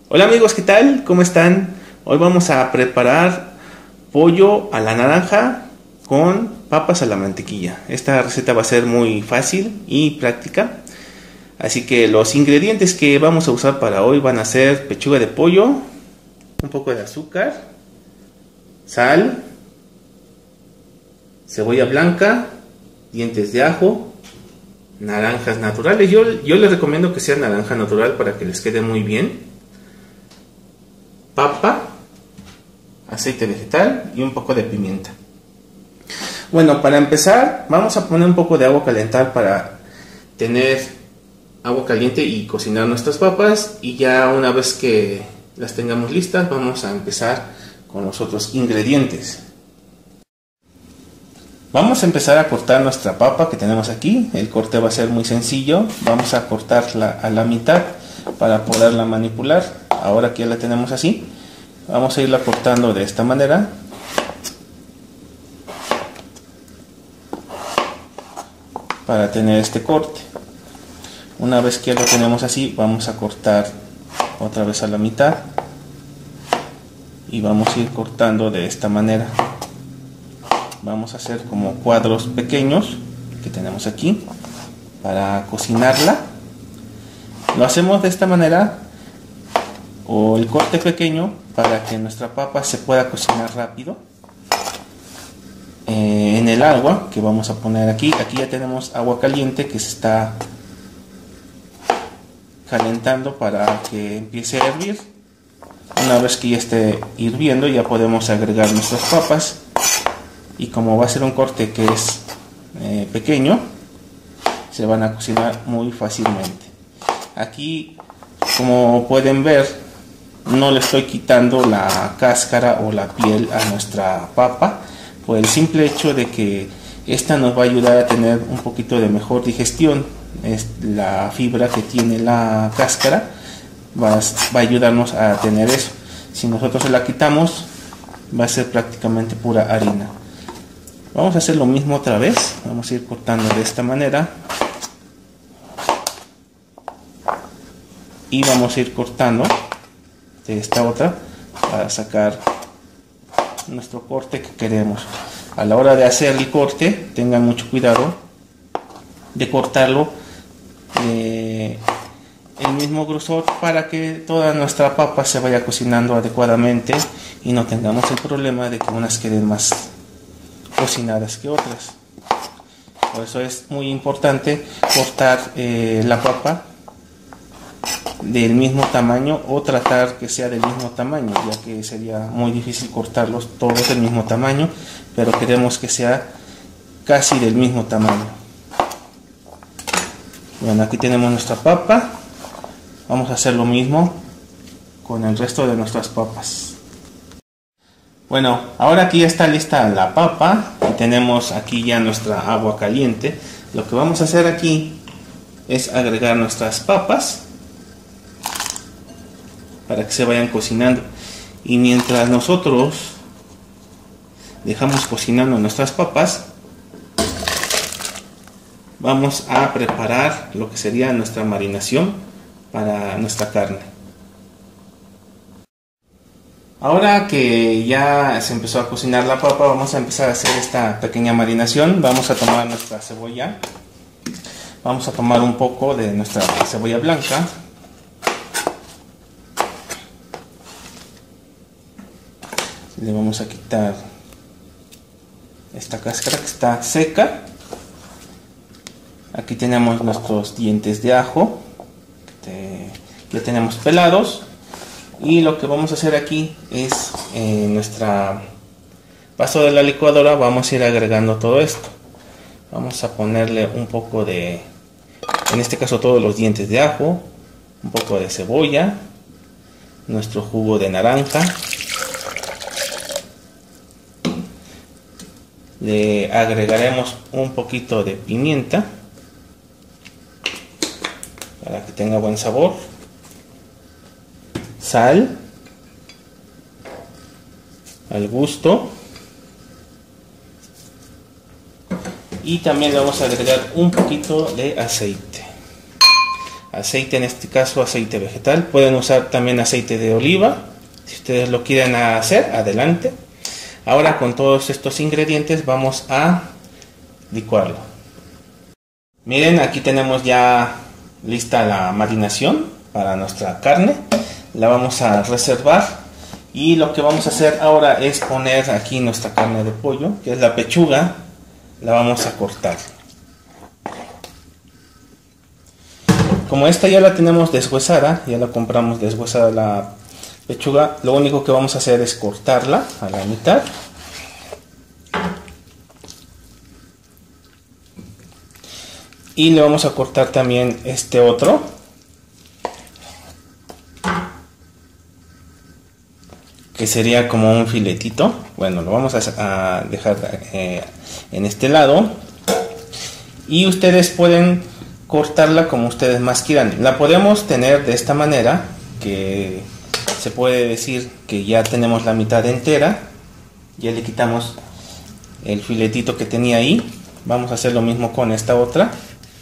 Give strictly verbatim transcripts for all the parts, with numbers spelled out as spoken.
Hola amigos, ¿qué tal? ¿Cómo están? Hoy vamos a preparar pollo a la naranja con papas a la mantequilla. Esta receta va a ser muy fácil y práctica. Así que los ingredientes que vamos a usar para hoy van a ser pechuga de pollo, un poco de azúcar, sal, cebolla blanca, dientes de ajo, naranjas naturales. Yo, yo les recomiendo que sea naranja natural para que les quede muy bien. Papa, aceite vegetal y un poco de pimienta. Bueno, para empezar vamos a poner un poco de agua a calentar para tener agua caliente y cocinar nuestras papas, y ya una vez que las tengamos listas vamos a empezar con los otros ingredientes. Vamos a empezar a cortar nuestra papa que tenemos aquí. El corte va a ser muy sencillo. Vamos a cortarla a la mitad para poderla manipular. Ahora que ya la tenemos así, vamos a irla cortando de esta manera. Para tener este corte. Una vez que ya lo tenemos así, vamos a cortar otra vez a la mitad. Y vamos a ir cortando de esta manera. Vamos a hacer como cuadros pequeños que tenemos aquí para cocinarla. Lo hacemos de esta manera, o el corte pequeño, para que nuestra papa se pueda cocinar rápido. Eh, en el agua que vamos a poner aquí, aquí ya tenemos agua caliente que se está calentando para que empiece a hervir. Una vez que ya esté hirviendo, ya podemos agregar nuestras papas, y como va a ser un corte que es eh, pequeño, se van a cocinar muy fácilmente. Aquí, como pueden ver, no le estoy quitando la cáscara o la piel a nuestra papa, por el simple hecho de que esta nos va a ayudar a tener un poquito de mejor digestión. Es la fibra que tiene la cáscara va a, va a ayudarnos a tener eso. Si nosotros se la quitamos, va a ser prácticamente pura harina. Vamos a hacer lo mismo otra vez. Vamos a ir cortando de esta manera y vamos a ir cortando de esta otra para sacar nuestro corte que queremos. A la hora de hacer el corte, tengan mucho cuidado de cortarlo de el mismo grosor para que toda nuestra papa se vaya cocinando adecuadamente y no tengamos el problema de que unas queden más cocinadas que otras. Por eso es muy importante cortar eh, la papa del mismo tamaño, o tratar que sea del mismo tamaño, ya que sería muy difícil cortarlos todos del mismo tamaño, pero queremos que sea casi del mismo tamaño. Bueno, aquí tenemos nuestra papa. Vamos a hacer lo mismo con el resto de nuestras papas. Bueno, ahora aquí ya está lista la papa y tenemos aquí ya nuestra agua caliente. Lo que vamos a hacer aquí es agregar nuestras papas para que se vayan cocinando, y mientras nosotros dejamos cocinando nuestras papas, vamos a preparar lo que sería nuestra marinación para nuestra carne. Ahora que ya se empezó a cocinar la papa, vamos a empezar a hacer esta pequeña marinación. Vamos a tomar nuestra cebolla, vamos a tomar un poco de nuestra cebolla blanca, le vamos a quitar esta cáscara que está seca. Aquí tenemos nuestros dientes de ajo que ya tenemos pelados, y lo que vamos a hacer aquí es en nuestra vaso de la licuadora vamos a ir agregando todo esto. Vamos a ponerle un poco de, en este caso todos los dientes de ajo, un poco de cebolla, nuestro jugo de naranja, le agregaremos un poquito de pimienta para que tenga buen sabor, sal al gusto, y también le vamos a agregar un poquito de aceite. aceite, en este caso aceite vegetal. Pueden usar también aceite de oliva, si ustedes lo quieren hacer, adelante. Ahora con todos estos ingredientes vamos a licuarlo. Miren, aquí tenemos ya lista la marinación para nuestra carne. La vamos a reservar y lo que vamos a hacer ahora es poner aquí nuestra carne de pollo, que es la pechuga. La vamos a cortar. Como esta ya la tenemos deshuesada, ya la compramos deshuesada la pechuga, lo único que vamos a hacer es cortarla a la mitad. Y le vamos a cortar también este otro. Que sería como un filetito. Bueno, lo vamos a, a dejar eh, en este lado. Y ustedes pueden cortarla como ustedes más quieran. La podemos tener de esta manera, que se puede decir que ya tenemos la mitad entera. Ya le quitamos el filetito que tenía ahí. Vamos a hacer lo mismo con esta otra,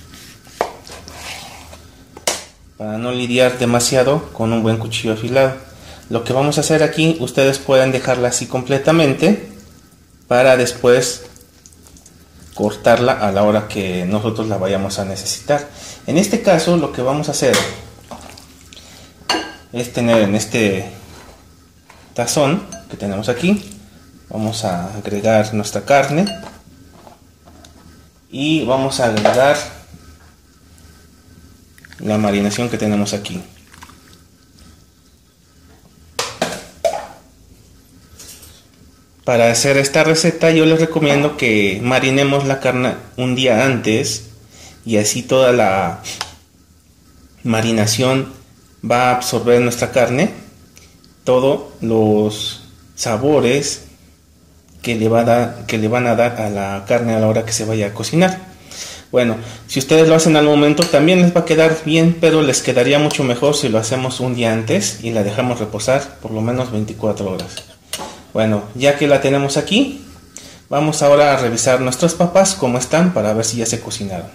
para no lidiar demasiado con un buen cuchillo afilado. Lo que vamos a hacer aquí, ustedes pueden dejarla así completamente para después cortarla a la hora que nosotros la vayamos a necesitar. En este caso lo que vamos a hacer es tener en este tazón que tenemos aquí, vamos a agregar nuestra carne y vamos a agregar la marinación que tenemos aquí. Para hacer esta receta yo les recomiendo que marinemos la carne un día antes, y así toda la marinación va a absorber nuestra carne todos los sabores que le, va a dar, que le van a dar a la carne a la hora que se vaya a cocinar. Bueno, si ustedes lo hacen al momento también les va a quedar bien, pero les quedaría mucho mejor si lo hacemos un día antes y la dejamos reposar por lo menos veinticuatro horas. Bueno, ya que la tenemos aquí, vamos ahora a revisar nuestras papas cómo están para ver si ya se cocinaron.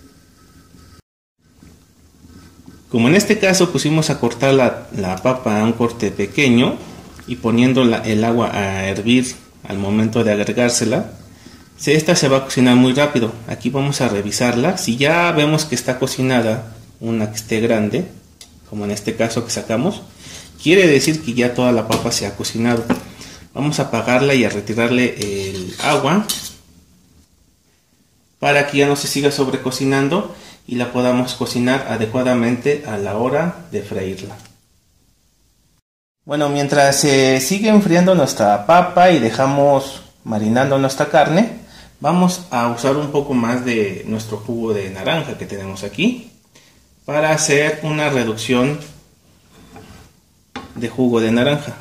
Como en este caso pusimos a cortar la, la papa a un corte pequeño y poniendo la, el agua a hervir al momento de agregársela, esta se va a cocinar muy rápido. Aquí vamos a revisarla. Si ya vemos que está cocinada, una que esté grande, como en este caso que sacamos, quiere decir que ya toda la papa se ha cocinado. Vamos a apagarla y a retirarle el agua para que ya no se siga sobrecocinando y la podamos cocinar adecuadamente a la hora de freírla. Bueno, mientras se sigue enfriando nuestra papa y dejamos marinando nuestra carne, vamos a usar un poco más de nuestro jugo de naranja que tenemos aquí para hacer una reducción de jugo de naranja.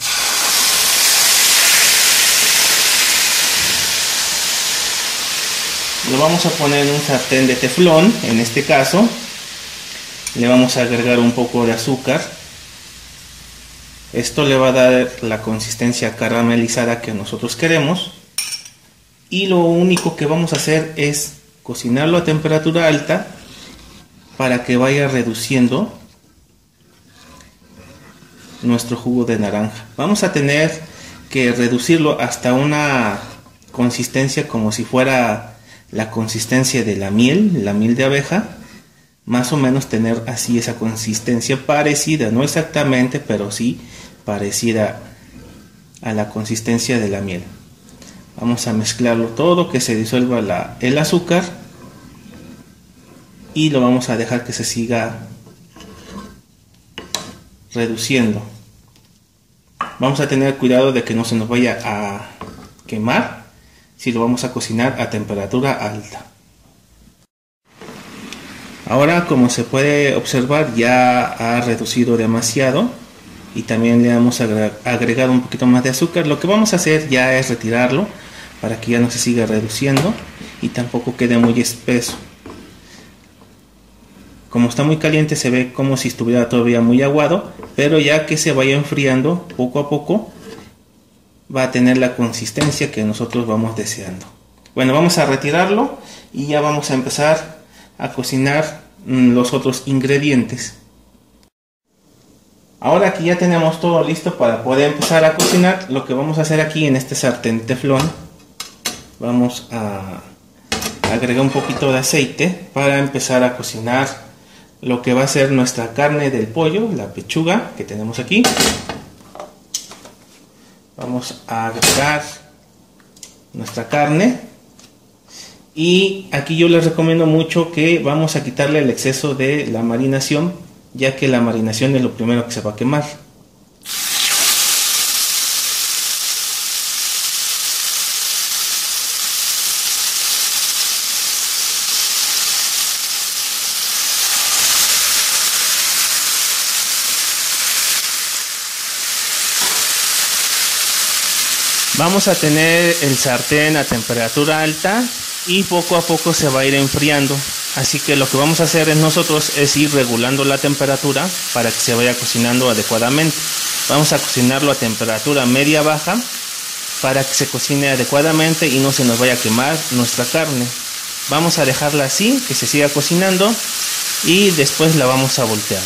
Lo vamos a poner en un sartén de teflón. En este caso le vamos a agregar un poco de azúcar. Esto le va a dar la consistencia caramelizada que nosotros queremos, y lo único que vamos a hacer es cocinarlo a temperatura alta para que vaya reduciendo nuestro jugo de naranja. Vamos a tener que reducirlo hasta una consistencia como si fuera la consistencia de la miel, la miel de abeja, más o menos tener así esa consistencia parecida, no exactamente, pero sí parecida a la consistencia de la miel. Vamos a mezclarlo todo, que se disuelva la, el azúcar, y lo vamos a dejar que se siga reduciendo. Vamos a tener cuidado de que no se nos vaya a quemar si lo vamos a cocinar a temperatura alta. Ahora, como se puede observar, ya ha reducido demasiado y también le hemos agregado un poquito más de azúcar. Lo que vamos a hacer ya es retirarlo para que ya no se siga reduciendo y tampoco quede muy espeso. Como está muy caliente se ve como si estuviera todavía muy aguado, pero ya que se vaya enfriando poco a poco va a tener la consistencia que nosotros vamos deseando. Bueno, vamos a retirarlo y ya vamos a empezar a cocinar mm, los otros ingredientes. Ahora que ya tenemos todo listo para poder empezar a cocinar, lo que vamos a hacer aquí en este sartén teflón, vamos a agregar un poquito de aceite para empezar a cocinar lo que va a ser nuestra carne del pollo, la pechuga que tenemos aquí. Vamos a agregar nuestra carne y aquí yo les recomiendo mucho que vamos a quitarle el exceso de la marinación, ya que la marinación es lo primero que se va a quemar. Vamos a tener el sartén a temperatura alta y poco a poco se va a ir enfriando. Así que lo que vamos a hacer en nosotros es ir regulando la temperatura para que se vaya cocinando adecuadamente. Vamos a cocinarlo a temperatura media baja para que se cocine adecuadamente y no se nos vaya a quemar nuestra carne. Vamos a dejarla así, que se siga cocinando y después la vamos a voltear.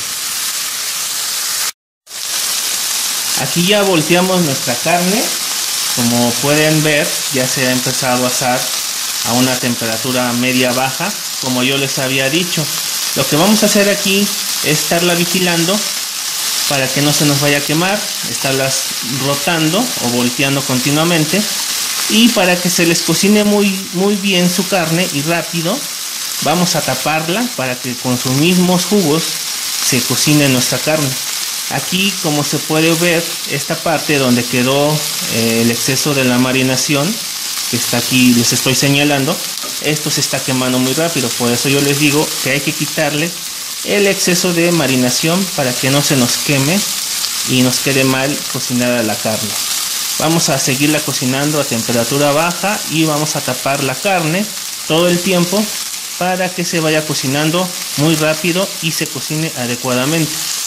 Aquí ya volteamos nuestra carne. Como pueden ver, ya se ha empezado a asar a una temperatura media baja, como yo les había dicho. Lo que vamos a hacer aquí es estarla vigilando para que no se nos vaya a quemar, estarlas rotando o volteando continuamente, y para que se les cocine muy, muy bien su carne y rápido, vamos a taparla para que con sus mismos jugos se cocine nuestra carne. Aquí, como se puede ver, esta parte donde quedó eh, el exceso de la marinación, que está aquí, les estoy señalando, esto se está quemando muy rápido. Por eso yo les digo que hay que quitarle el exceso de marinación para que no se nos queme y nos quede mal cocinada la carne. Vamos a seguirla cocinando a temperatura baja y vamos a tapar la carne todo el tiempo para que se vaya cocinando muy rápido y se cocine adecuadamente.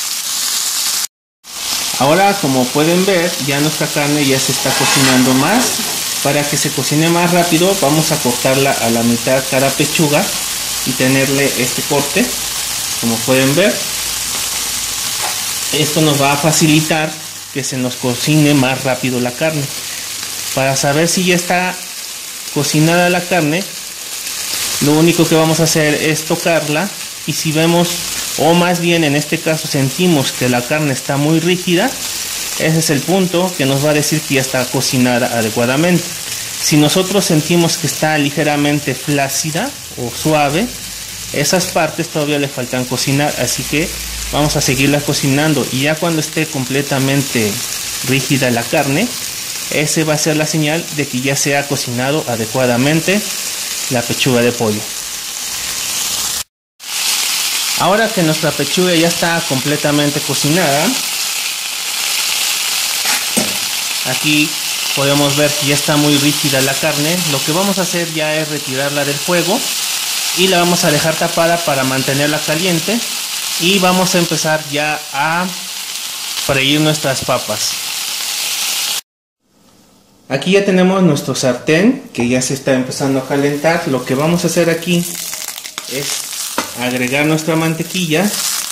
Ahora, como pueden ver, ya nuestra carne ya se está cocinando más. Para que se cocine más rápido, vamos a cortarla a la mitad cada pechuga y tenerle este corte, como pueden ver. Esto nos va a facilitar que se nos cocine más rápido la carne. Para saber si ya está cocinada la carne, lo único que vamos a hacer es tocarla, y si vemos, o más bien en este caso sentimos que la carne está muy rígida, ese es el punto que nos va a decir que ya está cocinada adecuadamente. Si nosotros sentimos que está ligeramente flácida o suave, esas partes todavía le faltan cocinar, así que vamos a seguirla cocinando, y ya cuando esté completamente rígida la carne, ese va a ser la señal de que ya se ha cocinado adecuadamente la pechuga de pollo. Ahora que nuestra pechuga ya está completamente cocinada, aquí podemos ver que ya está muy rígida la carne. Lo que vamos a hacer ya es retirarla del fuego y la vamos a dejar tapada para mantenerla caliente, y vamos a empezar ya a freír nuestras papas. Aquí ya tenemos nuestro sartén que ya se está empezando a calentar. Lo que vamos a hacer aquí es agregar nuestra mantequilla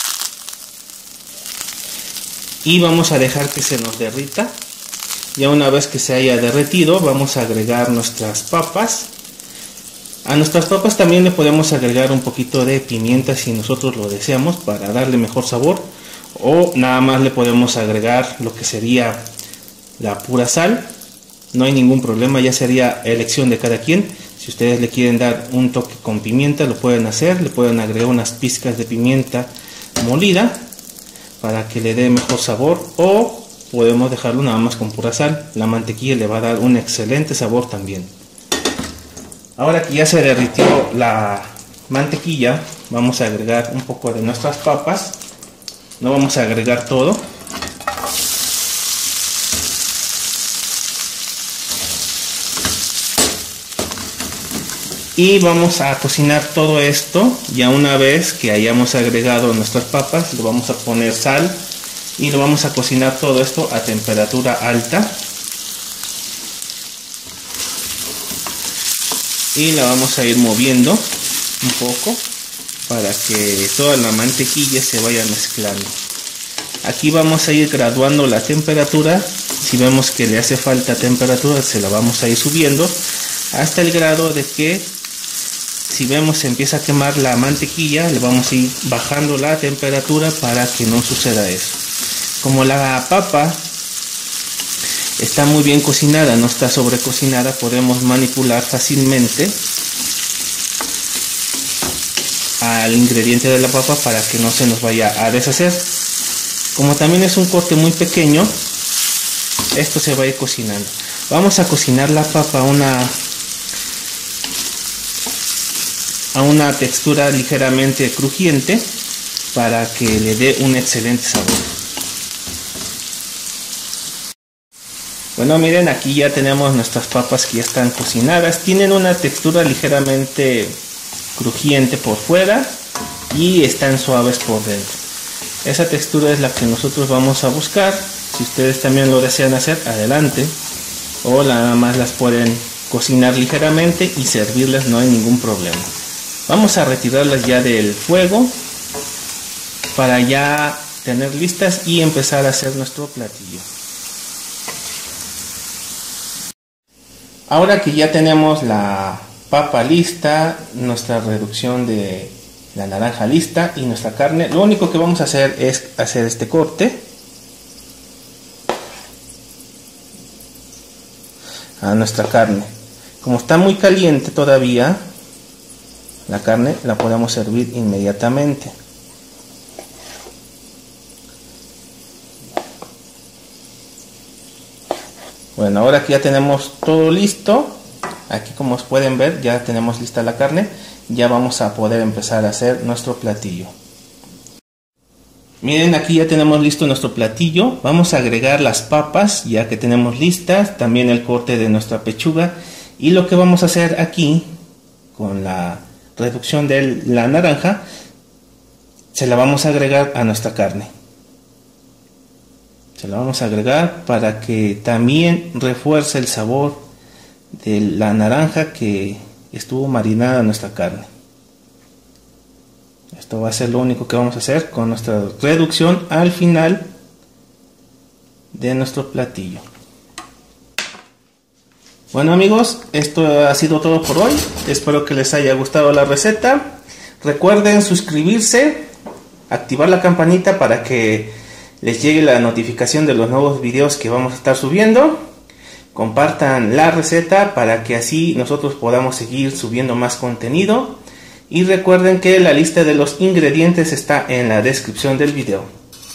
y vamos a dejar que se nos derrita. Ya una vez que se haya derretido, vamos a agregar nuestras papas. A nuestras papas también le podemos agregar un poquito de pimienta si nosotros lo deseamos, para darle mejor sabor, o nada más le podemos agregar lo que sería la pura sal. No hay ningún problema, ya sería elección de cada quien. Si ustedes le quieren dar un toque con pimienta, lo pueden hacer. Le pueden agregar unas pizcas de pimienta molida para que le dé mejor sabor, o podemos dejarlo nada más con pura sal. La mantequilla le va a dar un excelente sabor también. Ahora que ya se derritió la mantequilla, vamos a agregar un poco de nuestras papas. No vamos a agregar todo. Y vamos a cocinar todo esto. Ya una vez que hayamos agregado nuestras papas, le vamos a poner sal y lo vamos a cocinar todo esto a temperatura alta. Y la vamos a ir moviendo un poco para que toda la mantequilla se vaya mezclando. Aquí vamos a ir graduando la temperatura. Si vemos que le hace falta temperatura, se la vamos a ir subiendo hasta el grado de que, si vemos se empieza a quemar la mantequilla, le vamos a ir bajando la temperatura para que no suceda eso. Como la papa está muy bien cocinada, no está sobrecocinada, podemos manipular fácilmente al ingrediente de la papa para que no se nos vaya a deshacer. Como también es un corte muy pequeño, esto se va a ir cocinando. Vamos a cocinar la papa a una a una textura ligeramente crujiente para que le dé un excelente sabor. Bueno, miren, aquí ya tenemos nuestras papas que ya están cocinadas. Tienen una textura ligeramente crujiente por fuera y están suaves por dentro. Esa textura es la que nosotros vamos a buscar. Si ustedes también lo desean hacer, adelante. O nada más las pueden cocinar ligeramente y servirlas, no hay ningún problema. Vamos a retirarlas ya del fuego para ya tener listas y empezar a hacer nuestro platillo. Ahora que ya tenemos la papa lista, nuestra reducción de la naranja lista y nuestra carne, lo único que vamos a hacer es hacer este corte a nuestra carne. Como está muy caliente todavía la carne, la podemos servir inmediatamente. Bueno, ahora que ya tenemos todo listo, aquí como pueden ver ya tenemos lista la carne, ya vamos a poder empezar a hacer nuestro platillo. Miren, aquí ya tenemos listo nuestro platillo. Vamos a agregar las papas ya que tenemos listas, también el corte de nuestra pechuga, y lo que vamos a hacer aquí con la reducción de la naranja, se la vamos a agregar a nuestra carne. Se la vamos a agregar para que también refuerce el sabor de la naranja que estuvo marinada en nuestra carne. Esto va a ser lo único que vamos a hacer con nuestra reducción al final de nuestro platillo. Bueno amigos, esto ha sido todo por hoy. Espero que les haya gustado la receta. Recuerden suscribirse, activar la campanita para que les llegue la notificación de los nuevos videos que vamos a estar subiendo. Compartan la receta para que así nosotros podamos seguir subiendo más contenido. Y recuerden que la lista de los ingredientes está en la descripción del video.